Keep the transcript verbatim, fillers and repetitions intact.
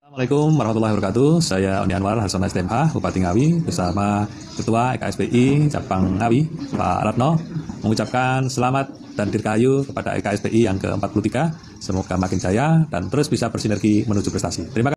Assalamualaikum warahmatullahi wabarakatuh. Saya Oni Anwar Harsono S D M H, Bupati Ngawi, bersama Ketua E K S P I Cabang Ngawi, Pak Ratno, mengucapkan selamat dan dirgahayu kepada E K S P I yang ke empat puluh tiga. Semoga makin jaya dan terus bisa bersinergi menuju prestasi. Terima kasih.